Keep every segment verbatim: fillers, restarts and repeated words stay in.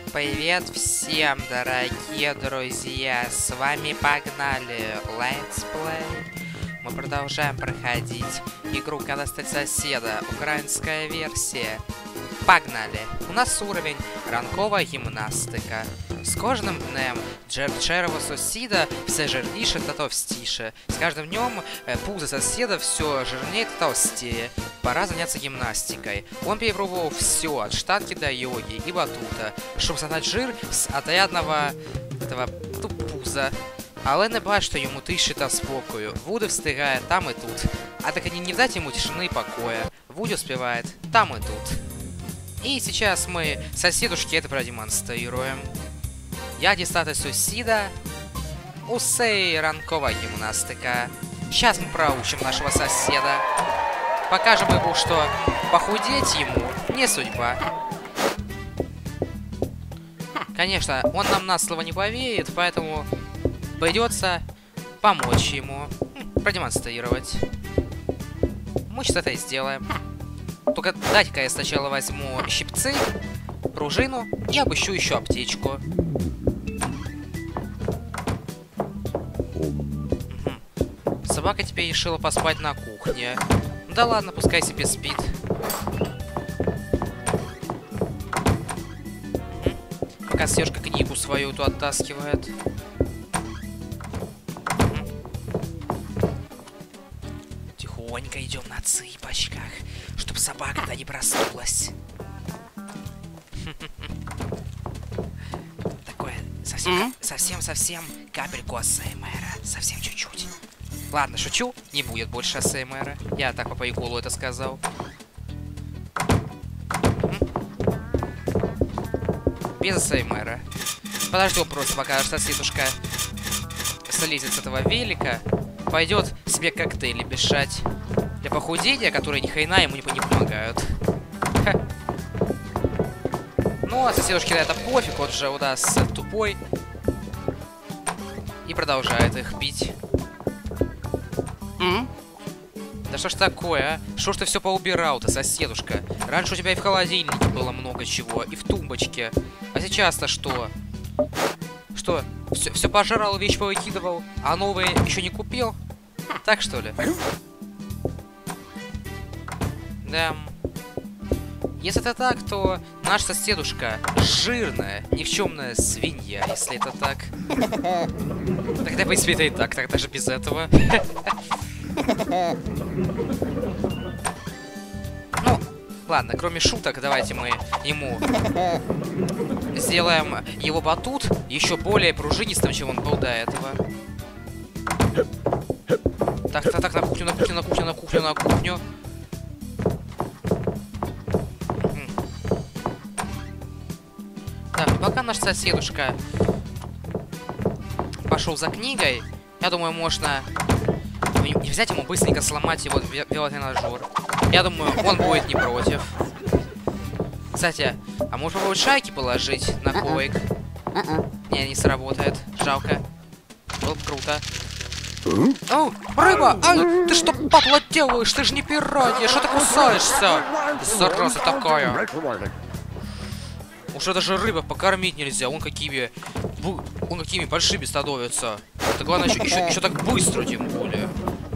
Привет всем, дорогие друзья! С вами Погнали! Let's Play! Мы продолжаем проходить игру «Как достать соседа», украинская версия. Погнали! У нас уровень ранкова гімнастика. З кожним днем джерело сусіда все жирніше та товстіше. С каждым днем пузо соседа все жирнее и толстее. Пора заняться гимнастикой. Он перепробовал все, от штанги до йоги и батута, чтобы согнать жир с отрядного этого ну, пуза. Але не бачить, що йому тиші та спокою. Вуди встигає там і тут. А так они не дать ему тишины и покоя. Вуди успевает там и тут. И сейчас мы соседушке это продемонстрируем. Я дістати сусіда. Усе ранкова гимнастика. Сейчас мы проучим нашего соседа. Покажем ему, что похудеть ему не судьба. Конечно, он нам на слово не поверит, поэтому придется помочь ему, продемонстрировать. Мы сейчас это и сделаем. Только дайте-ка я сначала возьму щипцы, пружину и обыщу еще аптечку. Угу. Собака теперь решила поспать на кухне. Да ладно, пускай себе спит. Угу. Пока Сережка книгу свою тут оттаскивает. Тихонько идем на цыпочках, чтобы собака-то не проснулась. Такое совсем, совсем-совсем капельку АСМР, совсем чуть-чуть. Ладно, шучу, не будет больше АСМР. Я так по приколу это сказал. Без АСМР. Подожди, просто пока соседушка слезет с этого велика. Пойдет себе коктейли мешать для похудения, которые ни хрена ему не, не помогают. Ха. Ну, а соседушке на это пофиг, он же у нас тупой. И продолжает их пить. Mm? Да что ж такое, а? Что ж ты все поубирал-то, соседушка? Раньше у тебя и в холодильнике было много чего, и в тумбочке. А сейчас-то что? Что? Все, все пожрал, вещь повыкидывал, а новые еще не купил? Так что ли? Да. Если это так, то наш соседушка жирная, никчемная свинья, если это так. Тогда, в принципе, это и так, так даже без этого. Ну, ладно, кроме шуток, давайте мы ему сделаем его батут еще более пружинистым, чем он был до этого. Так, так, так, на кухню, на кухню, на кухню, на кухню, на кухню. Так, пока наш соседушка пошел за книгой, я думаю, можно не взять ему быстренько сломать его велотренажер. Я думаю, он будет не против. Кстати, а может попробовать шайки положить на коврик? Не, не сработает. Жалко. Было бы круто. О, рыба! Ай, ты что, папла делаешь? Ты же не пиранья! Что ты кусаешься? Зараза такая! Уже даже рыба покормить нельзя. Он какими... Он какими большими становится. Это главное, еще, еще, еще так быстро, тем более.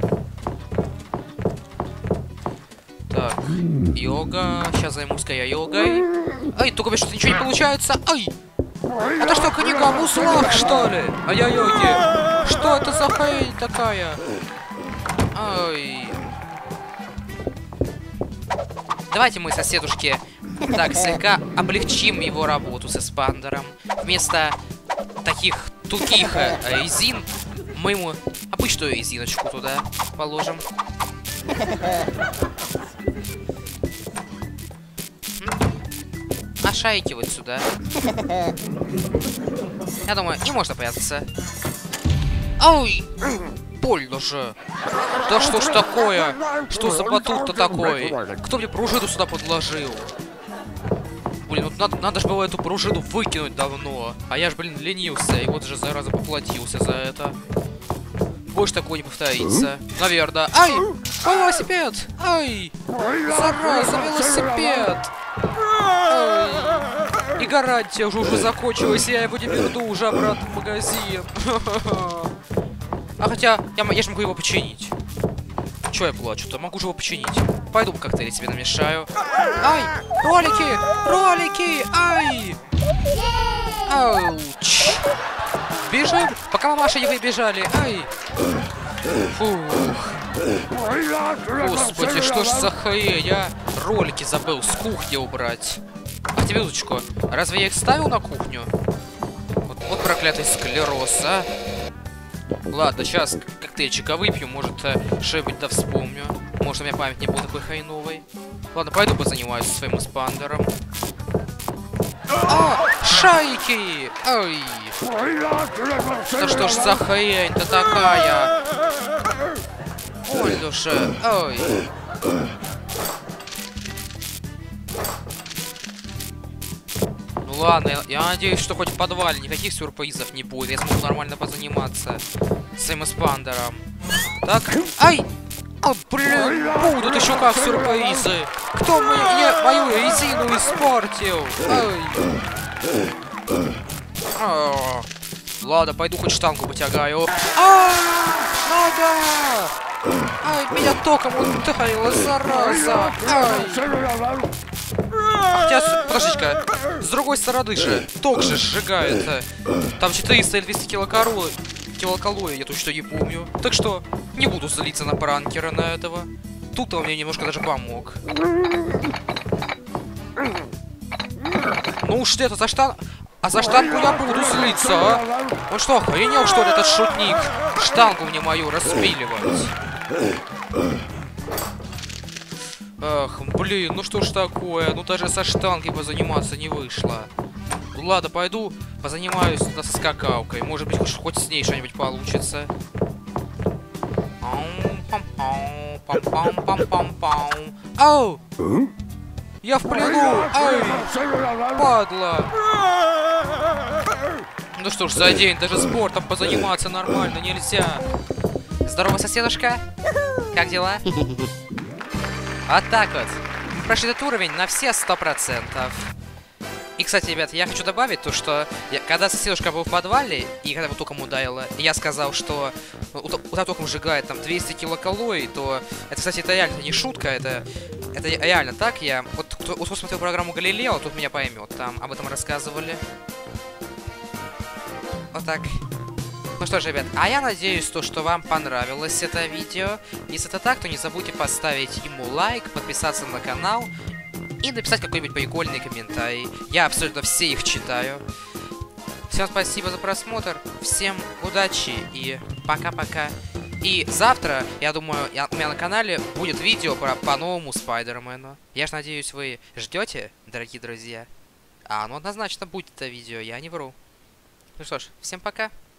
Так, йога. Сейчас займусь-ка я йогой. Ай, только что-то ничего не получается. Ай! Это что, книга о муслах, что ли? Ай-яй-яй. Что это за хрень такая? Ай. Давайте мы соседушке так слегка облегчим его работу с эспандером. Вместо таких тугих э, резин мы ему обычную резиночку туда положим. А шайки вот сюда. Я думаю, не можно прятаться. Ой! Больно же! Да что ж такое? Что за батут-то такой? Кто мне пружину сюда подложил? Блин, вот надо, надо же было эту пружину выкинуть давно. А я ж, блин, ленился. И вот же, зараза, поплатился за это. Больше такого не повторится. Наверное. Ай! Велосипед! Ай! Зараза, велосипед! Ай! гарантия уже уже закончилась, я его не верну уже обратно в магазин. А хотя, я, я же могу его починить. Чё я плачу-то? Могу же его починить. Пойду коктейли себе намешаю. Ай! Ролики! Ролики! Ай! Ауч! Бежим! Пока мамаша не выбежали! Ай! Фух! Господи, что ж за хрень? Я ролики забыл с кухни убрать. А тебе, Лучко, разве я их ставил на кухню? Вот, вот проклятый склероз, а? Ладно, сейчас коктейльчика выпью, может, что-нибудь да вспомню. Может, у меня память не была такой хреновой. Ладно, пойду позанимаюсь своим эспандером. А, шайки! Ай! Да что ж за хрень-то такая? Ой, душа, ой! Ну ладно, я, я надеюсь, что хоть в подвале никаких сюрпризов не будет. Я смогу нормально позаниматься своим эспандером. Так, ай! А, блин, будут еще как сюрпризы. Кто мне мою резину испортил? Ай. А, ладно, пойду хоть штангу потягаю. А, нога! Ай, меня током ударило, зараза! Ай. Хотя, подождите-ка, с другой стороны же, ток же сжигает. Там четыреста или двести килокалорий. Килокалорий, я точно не помню. Так что, не буду злиться на пранкера на этого. Тут он мне немножко даже помог. Ну уж это за штан... А за штангу я буду злиться, а? Он что, охренел, что ли, этот шутник? Штангу мне мою распиливать. Ах, блин, ну что ж такое? Ну даже со штангой позаниматься не вышло. Ну ладно, пойду позанимаюсь со скакалкой. Может быть, хоть, хоть с ней что-нибудь получится. Ау! Я в плену! Ай! Падла! Ну что ж, за день даже спортом позаниматься нормально нельзя. Здорово, соседушка! Как дела? Вот так вот. Мы прошли этот уровень на все сто процентов. И, кстати, ребят, я хочу добавить то, что я, когда соседушка был в подвале, и когда его током ударило, и я сказал, что удар током сжигает там двести килокалорий, то это, кстати, это реально не шутка, это, это реально так. Я, вот кто, кто смотрел программу Галилео, тут меня поймет, там об этом рассказывали. Вот так. Ну что ж, ребят, а я надеюсь, то, что вам понравилось это видео. Если это так, то не забудьте поставить ему лайк, подписаться на канал и написать какой-нибудь прикольный комментарий. Я абсолютно все их читаю. Всем спасибо за просмотр, всем удачи и пока-пока. И завтра, я думаю, я, у меня на канале будет видео про, по новому Спайдермену. Я ж надеюсь, вы ждете, дорогие друзья. А, ну однозначно будет это видео, я не вру. Ну что ж, всем пока.